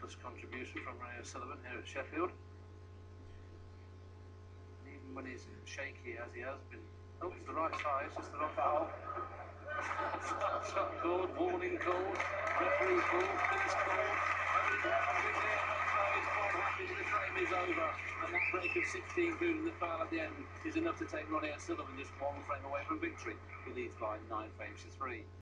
marvellous contribution from Ronnie O'Sullivan here at Sheffield. Even when he's shaky as he has been. Oh, it's the right size, just the wrong foul. Shot called, warning called, referee called, finish called. Quite happy that the frame is over, and that break of 16, including the foul at the end, is enough to take Ronnie O'Sullivan just one frame away from victory. He leads by 9 frames to 3.